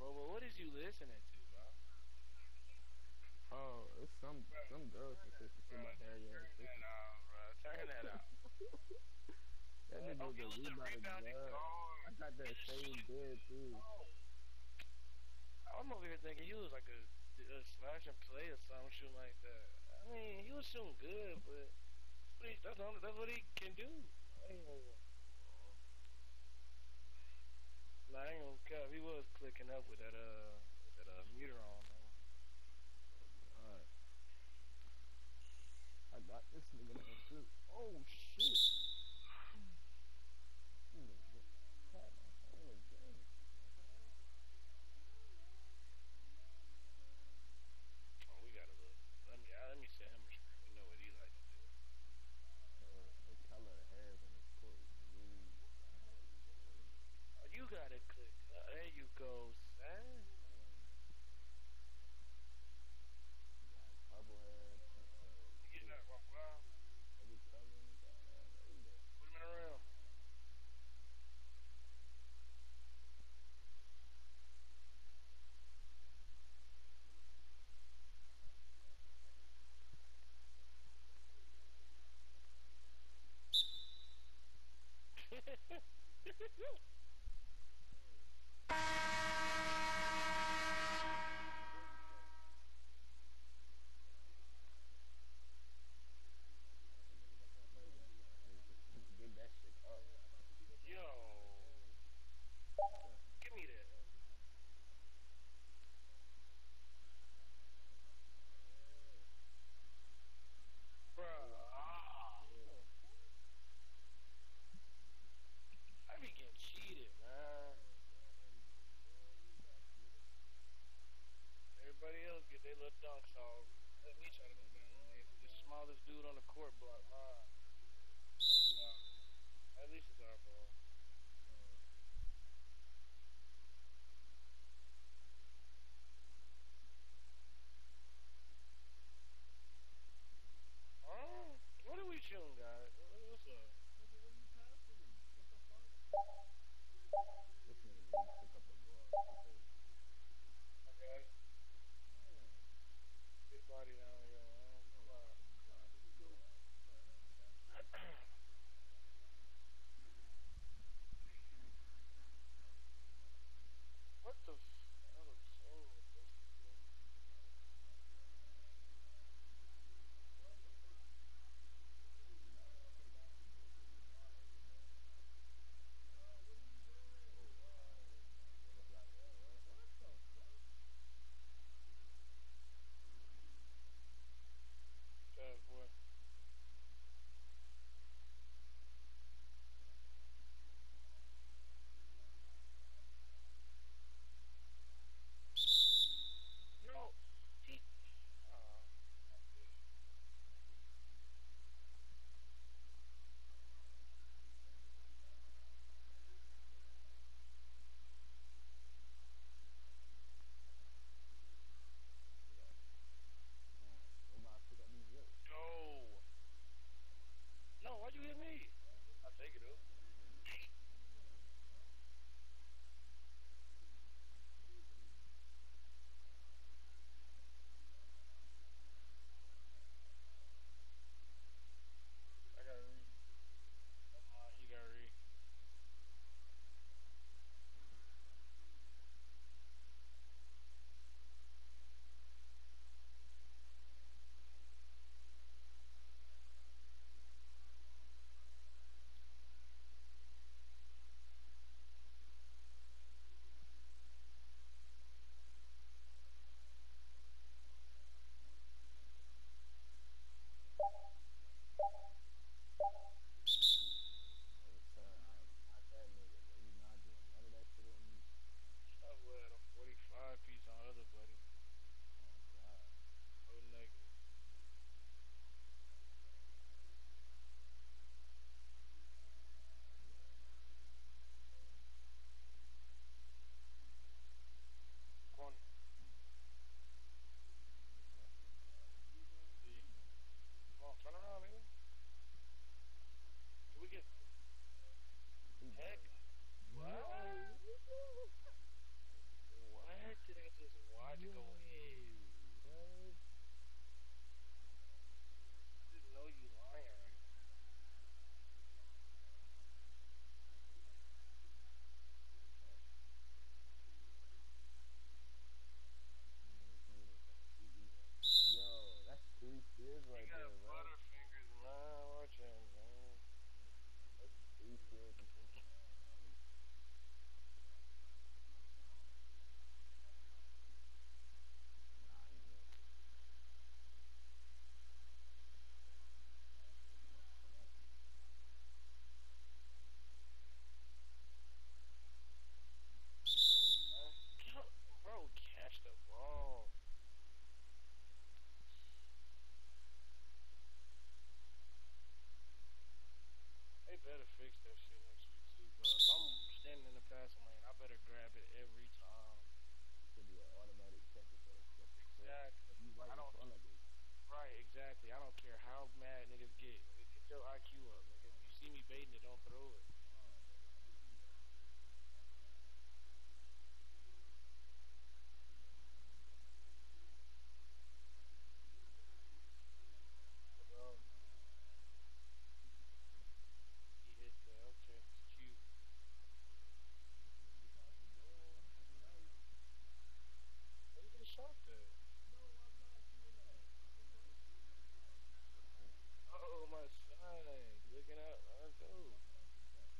Bro, but what is you listening to, bro? Oh, it's some girls that say some shit Bro, about just hairy ass turn that bitches. out, bro. Turn that out. That nigga Oh, was he a was the rebounding rebounding guard. guard. I got He that was same shooting. bid too. Oh, I'm over here thinking he was like a slash and play or something, shooting like that. I mean, he was shooting good, but that's what he can do. I ain't gonna, nah, I ain't gonna cap. He was clicking up with that meter on. God, I got this nigga named Flip. Oh shit. You nigga tap my phone again. Oh, we gotta look. Let me send him a screen. We know what he like to do. The color of hair on his coat is blue. Oh, you gotta click. There you go, son. He got purple hair, pink hair, You getting that one, bro? every color in the goddamn rainbow. Put him in the room. Get that shit up. Yo, give me that. Bro, Oh, I forgot. Yeah. I be getting cheated, man. Everybody else get their little dunks off. Let me try to go down on the smallest dude on the court block. Wow, that's wild. At least it's our ball. Huh? What are we shooting, guys? What's up? Nigga, what you passing me? What the fuck? This nigga really took up a guard. That's crazy. I got it. Damn. Big body down here, man. Be Oh, quiet. you trying to be guard? What the hell? Get that shit up. What the I don't seen what this is. fast lane. I better grab it every time. Should be an automatic check instead of step to step. Exactly. You right I in don't. front of it. Right. Exactly. I don't care how mad niggas get. Nigga, get your IQ up. Nigga. If you see me baiting it, don't throw it. Nah, bro. I just be Bro, he hit that. Okay, it's cute. this nigga pass the ball every night. Where you get shot that? No, I'm not seeing that. What the fuck? Oh, Oh, my son. Looking out. Let's go. how can I see that?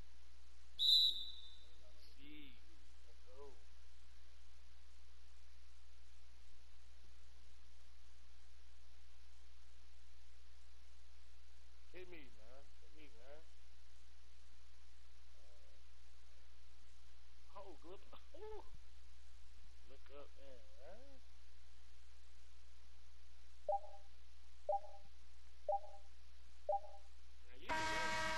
No, not on the TV. See. Let's go. Hit me, man. Hit me, man. Oh, good. Oh. Look up, man. Right? Now you can go.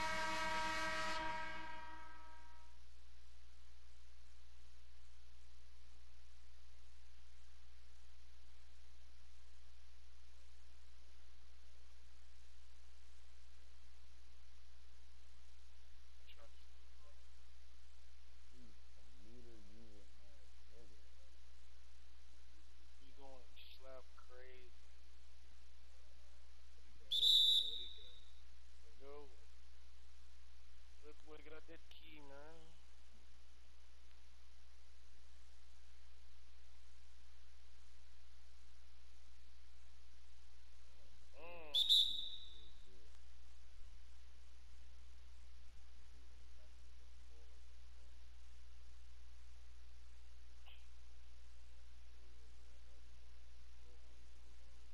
I tried to see. He's a meter using ass nigga. He going slap crazy. What he got? What he got? What he got? Let's go. Look, boy, get out that key, man. Oh my Mm. god. That's real shit. I hate when they pass me the fucking ball like that, bro. Go ahead, bro, and pass me the ball. Go on into the ball.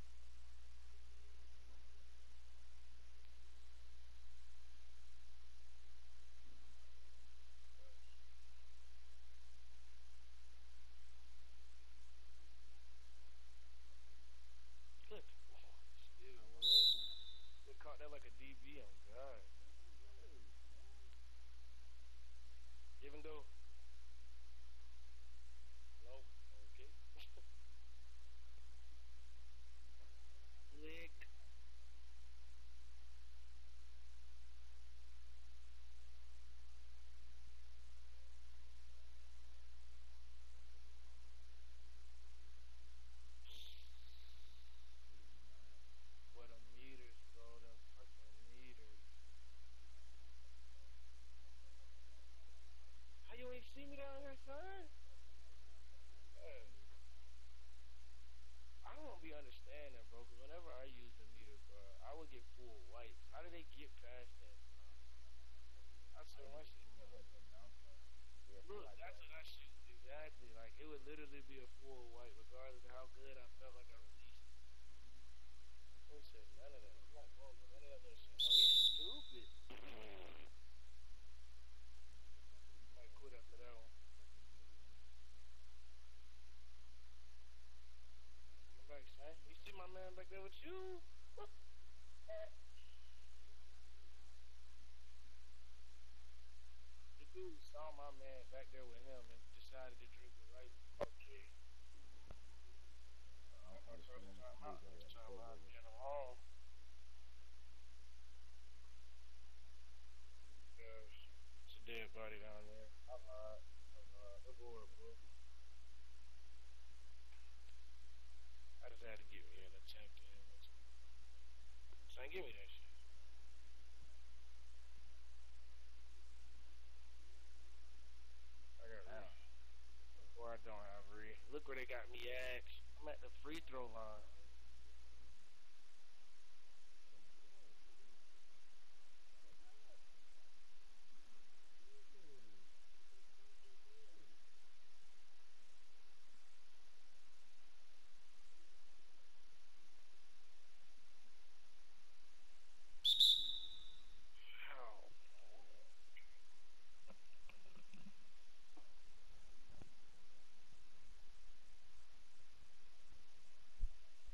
Look. Still, I boy. wasn't that. They caught that like a DB on God. What is this, man? Even though, nope. Okay. Lick. What is he not? What a meters, bro. Them fucking meters. How you ain't see me down here, son? Yeah. I don't be understanding, bro, because whenever I use the meter, bro, I would get full wipes. How did they get past that? I I swear, don't my know. shit. They got like a bounce pass. Yeah, something Look, like that's that. what I shoot. Exactly. Like, it would literally be a full wipe, regardless of how good I felt like I released it. Who said none of that? I'm not going for none of that little shit. Oh, he's stupid. What the fuck is Might that? quit after that one. What the fuck is moving? Come back, son. You see my man back there with you? The dude saw my man back there with him and decided to dribble right. Okay. I don't My first understand. time I hate out. that we Next have a time Pro I'll Bowler. be in the hall. Because it's a dead body down there. I lied. I lied. Look over, bro. I just had to get me an attempt in. Son, give me that shit. I got Ree. Damn. Or I don't have Ree. Look where they got me at. I'm at the free throw line. What is he doing? What a board. What a pass. Jesus. What the fuck is this? How? Bro, how you not even gonna run into the fucking...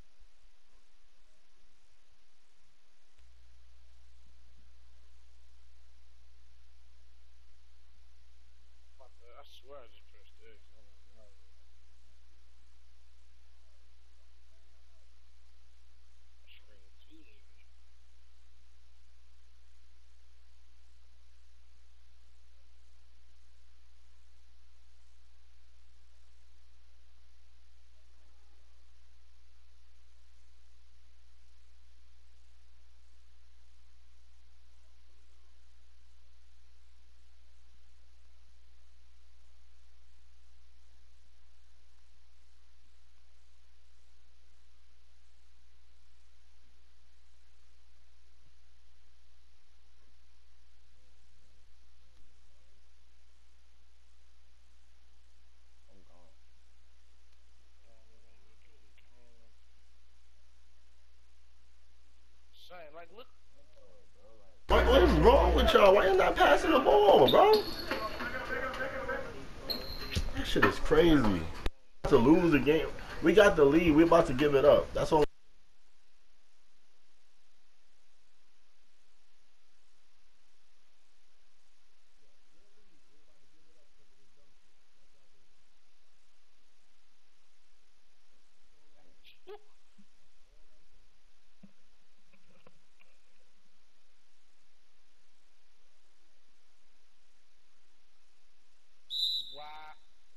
Like, look. What is wrong with y'all? Why you not passing the ball, bro? That shit is crazy. To lose the game, we got the lead. We about to give it up. That's all. Wow.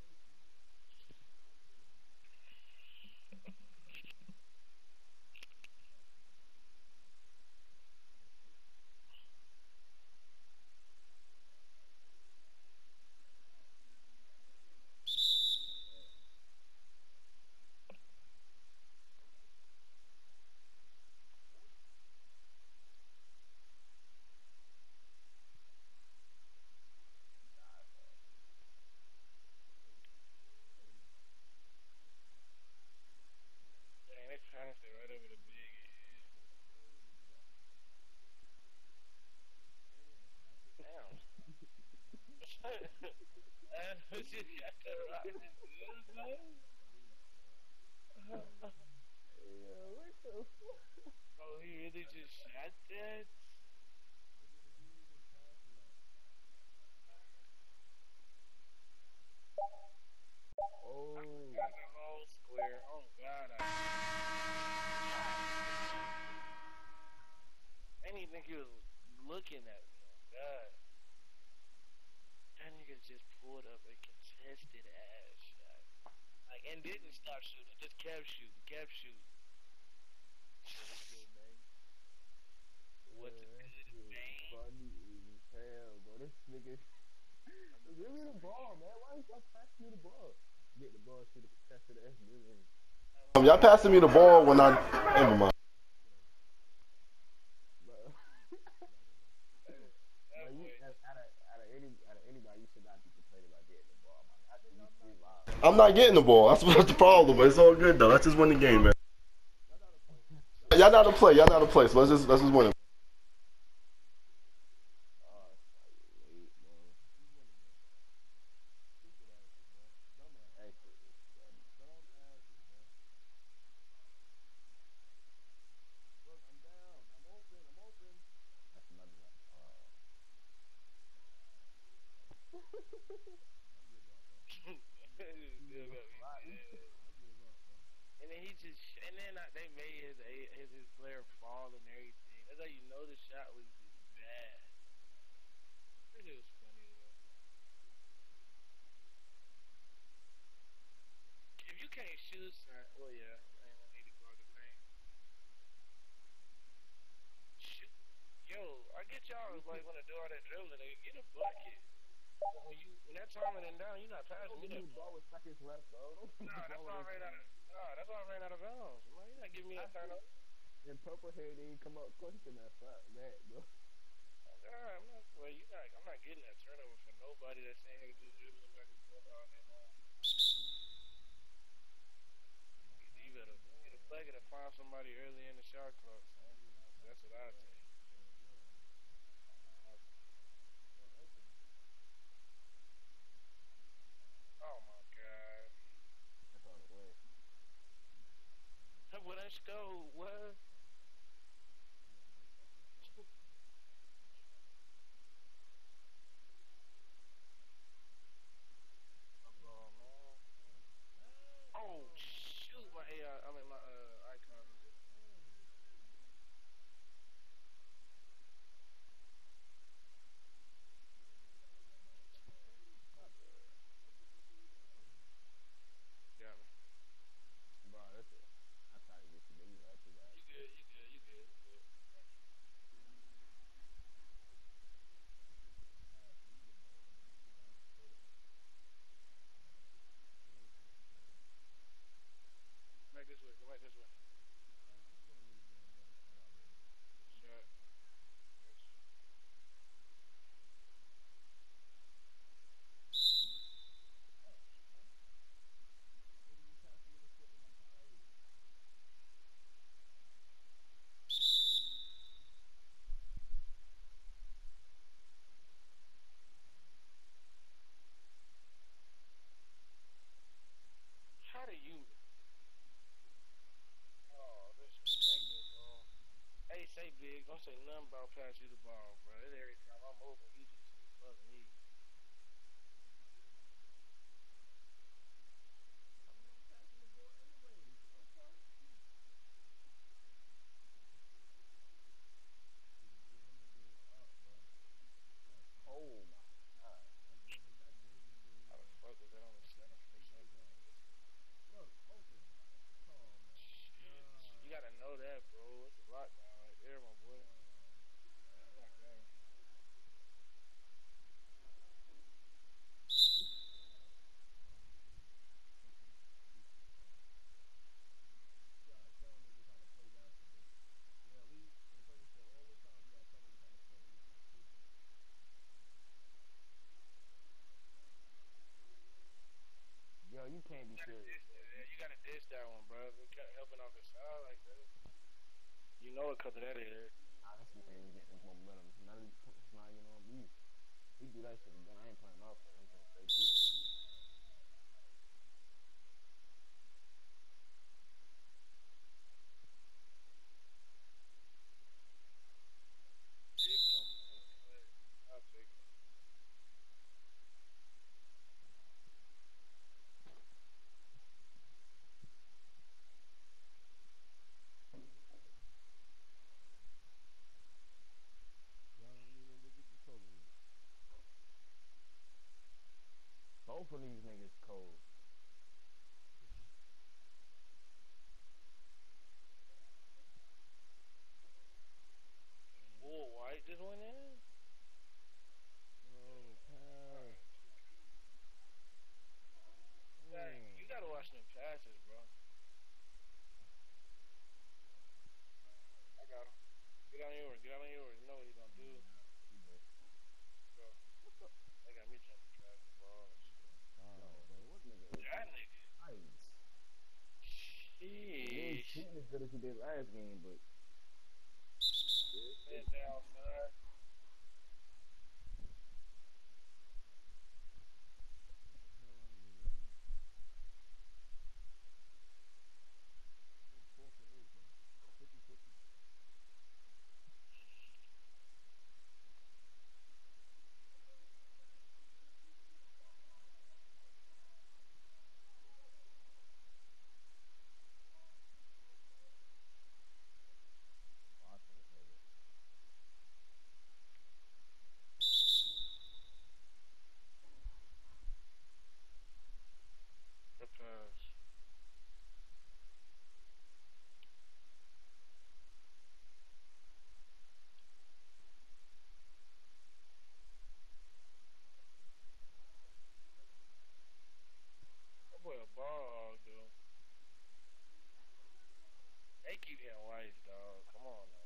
Dang, they passed it right over the big head. Damn. She got the rock is good, man. Yeah, what the fuck? Oh, he really just shot that? Oh, Got the whole square. Oh, God. I didn't even think he was looking at me. Oh, God. That nigga just pulled up a contested ass shot. Like, and didn't stop shooting. Just kept shooting. Kept shooting. What's yeah, that good, shit man? funny as hell, bro. This nigga, give me the ball, man. Why you stop passing me the ball? Get the ball, shoot the contested ass nigga. Y'all passing me the ball when I. Never mind. But, That but you, boy. out of anybody, you should not be complaining about getting the ball, man. I think you live. I'm not getting the ball. That's what's the problem. But it's all good though. Let's just win the game, man. Y'all know how to play. Y'all know how to play. So let's just win it. Oh, it's like late, man. Actually, that's another one. Still got me dead. And then he just, and then they made his player fall and everything. That's how you know the shot was just bad. It was funny though. If you can't shoot, son, well yeah, I ain't gonna need to guard the paint. Shoot, yo, I get y'all like want to do all that dribbling, they get a bucket. But when that time running down, you're not passing Don't me give me that the ball. ball with seconds left, bro. Don't give me Nah, the that's ball why I with ran out of. Nah, that's why I ran out of bounds. Man, you're not giving me I that see. turnover. And purple hair didn't come up clutch in that fight, that, bro. Nah, I'm not. Well, you not. I'm not getting that turnover for nobody that's saying here just dribbling back and forth all day long. You better get a bucket and find somebody early in the shot clock, son. That's what I take. Oh my god. That's all the way. What I go? What? Oh man. Oh shoot, my AI. I mean my icon. Got me. Bro, that's it. I tried to get you, but you don't say nothing about pass you the ball, bro. It's every time I'm open, you just say fuck me. Oh my god. How the fuck was that on the center for a second? Shit. You gotta know that, bro. It's a lockdown right there, my boy. Oh my god. Yo, you can't be serious, bro. You gotta dish that one, bro. They kept helping off the side like that. You know it because of that here. Nah, this man getting his momentum. None of these points not even on me. He do that shit again. I ain't playing offense. I'm going straight defense. Take them. Okay. I'll take them. Both of these niggas cold. Full white just went in? Pass. Dang, you gotta watch them passes, bro. I got him. Get on yours. Get on yours. You know what he's gonna do. Go. They got me trying to catch the ball and shit. That nigga. Nice. He ain't Sheesh. shooting as good as he did last game, but Man down, son. watch this nigga. The pass. That boy a ball hog, dude. They keep hitting whites, dog. Come on now.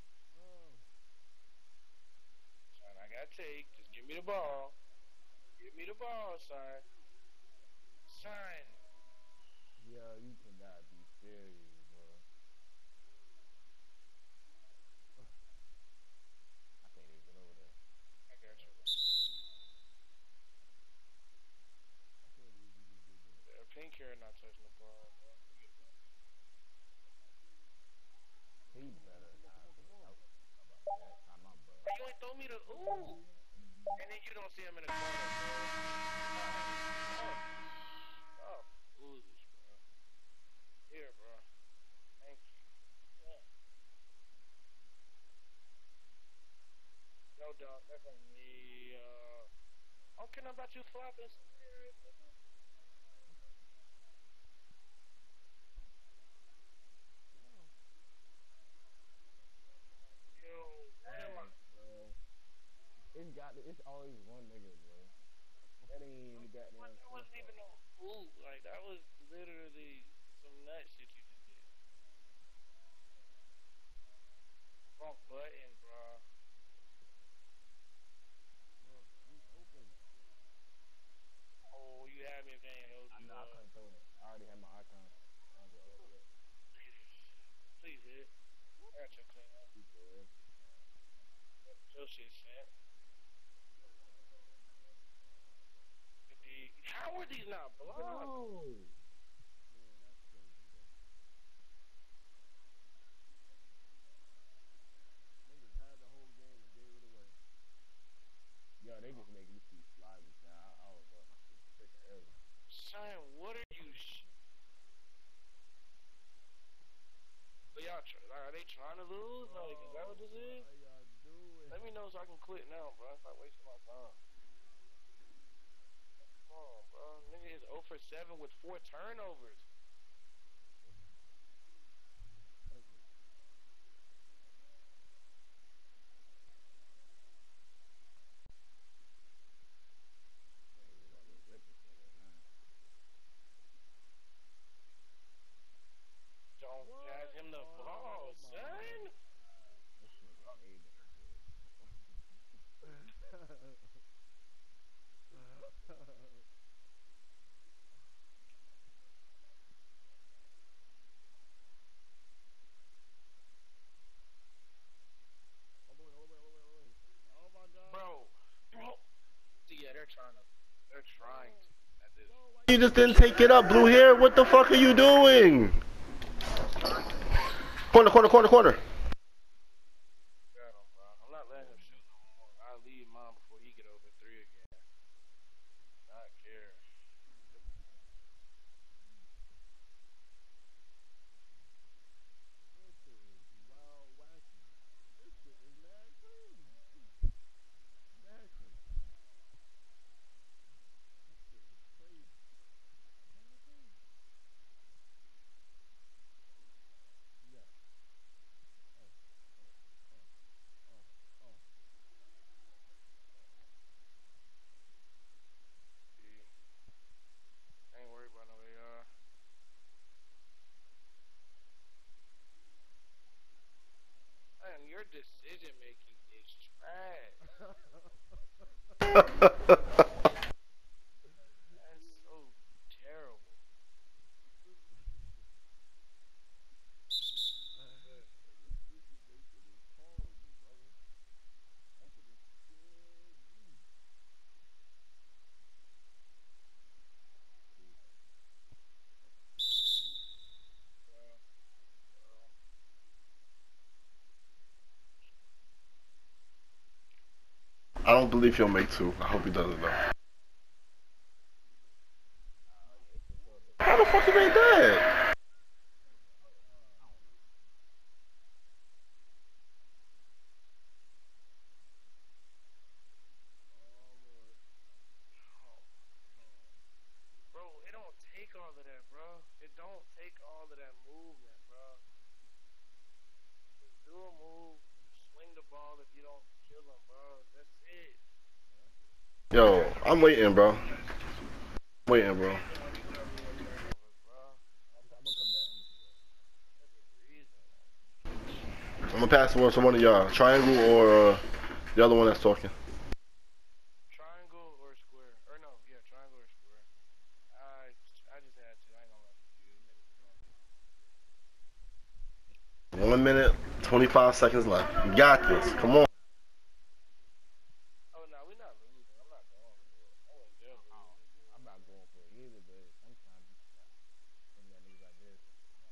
Son, I got take. Just give me the ball. Give me the ball, son. Son. Yo, you cannot be serious, bro. I can't even get over there. I got you. Yeah, Pink hair not touching the ball, bro. He better not, bro. How about that? Time out, bro. You ain't throw me the ooh. And then you don't see him in the corner, bro. Oh, foolish, bro. Here, bro. Thank you. Yeah. No dog. That's on me. I don't care nothing about you flopping. Yo, what am I? Dang, bro. It's always one nigga, bro. That ain't even goddamn. That wasn't even no fluke. Like, that was literally some nut shit you just did. Wrong button, bro. Oh, you had me if they ain't held I you know I up. couldn't throw it. I already had my icon. I was like, oh, Please hit. I got your clean up. yeah. Your shit sent. How are these not blocked? No. they trying to lose? Like, is that what this is? How y'all doing? Let me know so I can quit now, bro. Stop wasting my time. Come on, bro. Nigga is 0 for 7 with 4 turnovers. Don't pass him the ball, son. This nigga made Oh my god. Bro. Yeah, they're trying to at this. You just didn't take it up, blue hair. What the fuck are you doing? Corner, corner, corner, corner. Got him, bro. I'm not letting him shoot no more. I'll leave mine before he get over 3 again. Not care. This shit is wild wacky. This shit is mad crazy. Mad crazy. This shit is crazy. Mad crazy. Yeah. Oh, oh, oh, oh. See, ain't worried about no AR. Man, your decision making is trash. That's so terrible. I don't believe he'll make 2. I hope he doesn't though. How the fuck he made that? Bro, it don't take all of that, bro. It don't take all of that movement, bro. Just do a move, swing the ball if you don't kill him, bro. That's it. Yo, I'm waiting, bro. Waiting, bro. Bro. I'm gonna pass the word to one of y'all. Triangle or the other one that's talking. Triangle or square? Or no, yeah, triangle or square. I just had to. I ain't gonna lie to you. 1 minute, 25 seconds left. You got this. Come on. Oh no, we're not losing. I'm not going for it. I wouldn't dare lose. I'm not going for it either, but sometimes you just gotta think that niggas like this.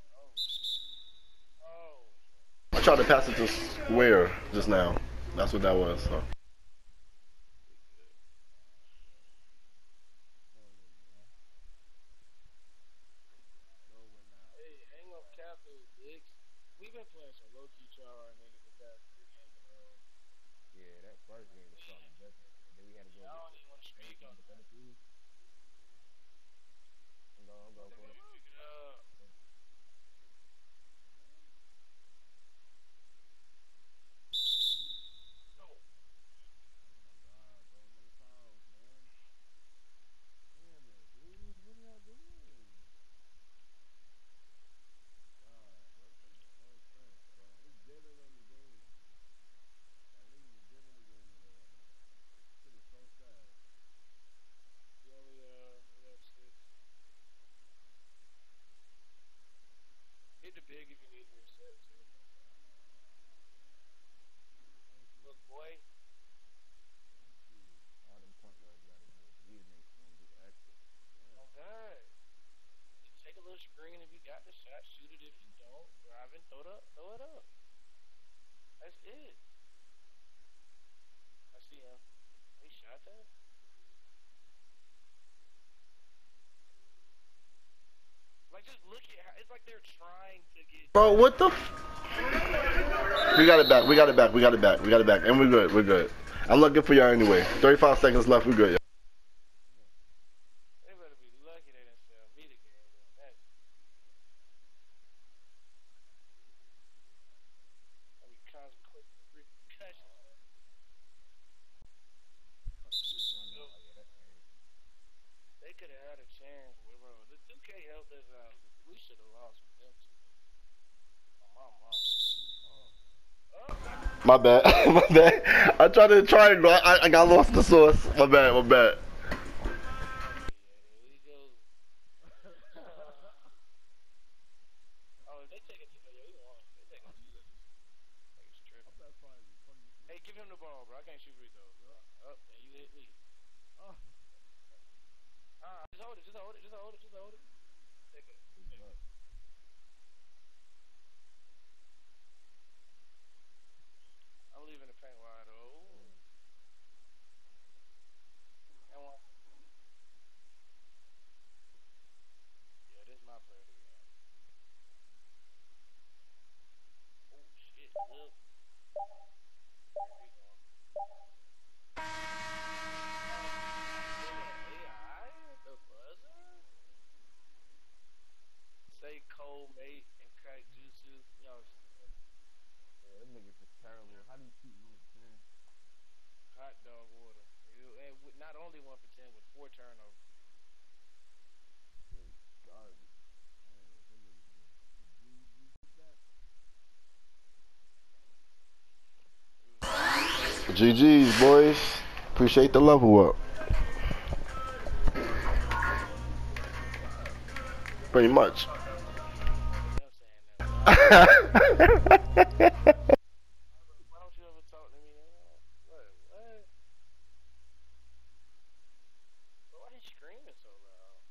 Oh. I tried to pass it to Square just now. That's what that was. So. Hey, hang up cap those dicks. We've been playing some low key tryhard niggas the past 3 games in a row. Yeah, that first game was something different. And then we had to go I don't even want to speak on the that. Tennessee. I'm going for it. Pick it up. No. God, bro, no fouls, man. Damn it, dude. What are y'all doing? God, bro, this ain't no sense, bro. We giving them the game. Like, literally giving the game away right now. Shit is so sad. We have 6. Hit the big if you need to reset too. Look, boy. All them point guards gotta do is we make them do the extra. Oh God. Just take a little screen if you got the shot. Shoot it if you don't. Drive and throw it up. That's it. I see him. He shot that? Like, just look at how, it's like they're trying to get... Bro, what the f We got it back. We got it back. We got it back. We got it back. And we're good. We're good. I'm looking for y'all anyway. 35 seconds left. We're good. They better be lucky they didn't sell me the game. That's gonna be consequent repercussions. They could have had a chance, bro. The 2K helped us out. We should have lost with them two. My mom. My bad. My bad. I tried to triangle. I got lost in the sauce. My bad. My bad. Here we go. Oh, they taking it. Yeah, we won. They taking it. Niggas tripping. Hey, give him the ball, bro. I can't shoot free throws. Up, and you hit me. Just hold it. Just hold it. Just hold it. Just hold it. Take it. I'm leaving the paint wide open. And one. Yeah, this is my player of the game. Oh shit, look. The buzzer? Say Cole, mate, and crack jutsu. Y'all Yeah, them niggas is terrible. How do you keep 1 to 10? hot dog water. And not only 1 for 10 with 4 turnovers. Garbage. Man, them niggas is GG's, boys. Appreciate the level up. Pretty much. You know what I'm saying? Why don't you ever talk to me now? What? What? Bro, why he screaming so loud?